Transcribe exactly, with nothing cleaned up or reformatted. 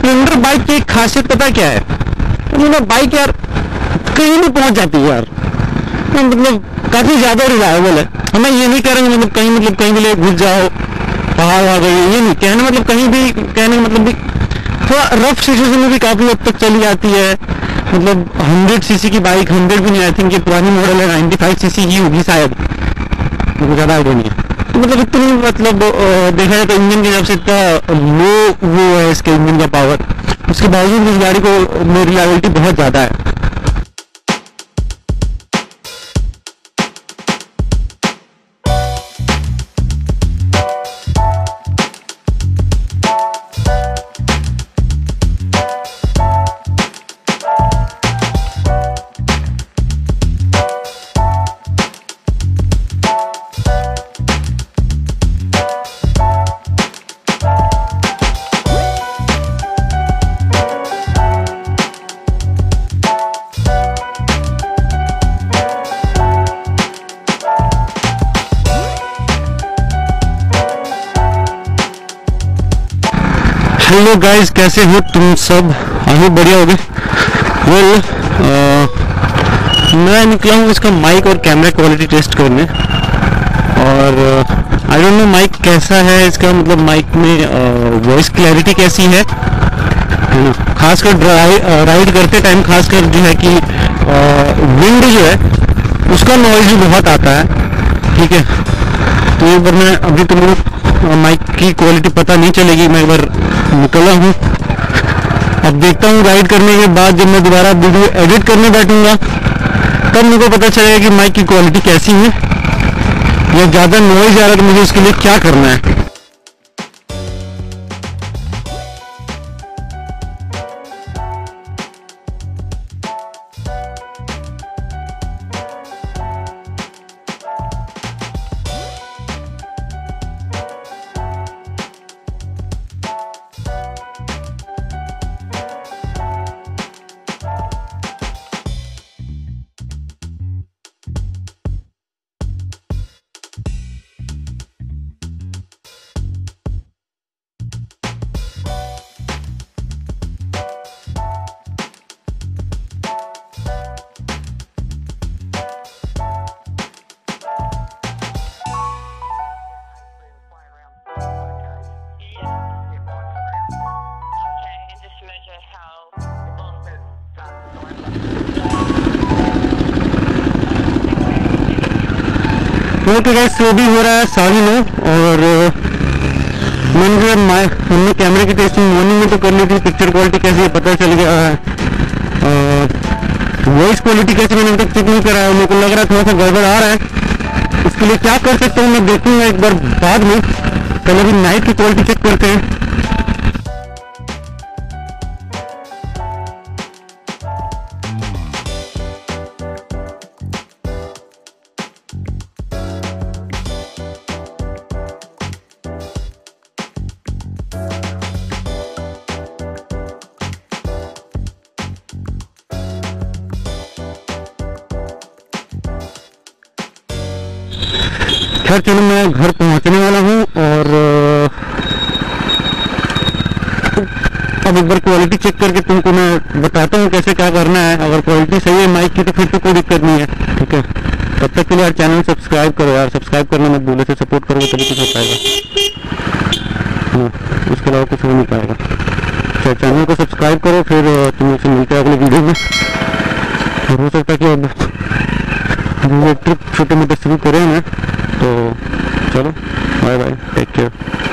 Splendor bike की एक खासियत पता क्या है, मतलब बाइक यार कहीं भी पहुंच जाती है यार, मतलब काफी ज्यादा रिलायबल है। मैं ये नहीं कह रहा हूँ मतलब कहीं मतलब कहीं भी घुस जाओ, पहाड़ आ गई, ये नहीं कहना, मतलब कहीं भी कहने मतलब भी थोड़ा रफ सिचुएशन में भी काफी हद तक चली जाती है। मतलब हंड्रेड सीसी की बाइक, हंड्रेड भी नहीं, आई थिंक ये पुरानी मॉडल है, नाइन्टी फाइव सीसी की होगी शायद, मुझे ज्यादा आइडिया नहीं है। तो मतलब इतनी मतलब देखा जाए तो इंजन के हिसाब से इतना लो वो है इसके इंजन का पावर, उसके बावजूद इस गाड़ी को में रिलायबिलिटी बहुत ज्यादा है। हेलो गाइस, कैसे हो तुम सब? आई बढ़िया हो गए। वेल मैं निकला हूँ इसका माइक और कैमरा क्वालिटी टेस्ट करने, और आई डोंट नो माइक कैसा है इसका, मतलब माइक में वॉइस क्लैरिटी कैसी है है ना, खासकर राइड करते टाइम, खासकर जो है कि विंड जो है उसका नॉइज भी बहुत आता है। ठीक है, तो एक बार मैं अभी तुम माइक की क्वालिटी पता नहीं चलेगी, मैं एक बार निकला हूँ, अब देखता हूँ राइड करने के बाद जब मैं दोबारा वीडियो एडिट करने बैठूंगा तब मुझे पता चलेगा कि माइक की क्वालिटी कैसी है, या ज़्यादा नॉइज आ रहा है तो मुझे उसके लिए क्या करना है। ओके गाइस, तो भी हो रहा है साढ़े नौ, और मैंने जो हमने कैमरे की टेस्टिंग मॉर्निंग में तो कर ली थी। पिक्चर क्वालिटी कैसी है पता चल गया है, वॉइस क्वालिटी कैसी मैंने अभी तक चेक नहीं करा है, मेरे को लग रहा है थोड़ा सा गड़बड़ आ रहा है। इसके लिए क्या कर सकता हूँ मैं देखूंगा एक बार बाद में, पहले अभी नाइट की क्वालिटी चेक करते हैं। खैर चलो, मैं घर पहुंचने वाला हूं, और अब एक बार क्वालिटी चेक करके तुमको मैं बताता हूं कैसे क्या करना है। अगर क्वालिटी सही है माइक की तो फिर तो कोई दिक्कत नहीं है। ठीक है, तब तक के लिए यार चैनल सब्सक्राइब करो यार, सब्सक्राइब करना मत भूलो, से सपोर्ट करोगे तभी कुछ हो पाएगा। हाँ, उसके अलावा कुछ हो नहीं पाएगा। तो चैनल को सब्सक्राइब करो, फिर तुमसे मिलते हैं अगले वीडियो में। हो सकता है कि अब ट्रिप छोटे मोटे शुरू करें मैं, तो चलो बाय बाय, टेक केयर।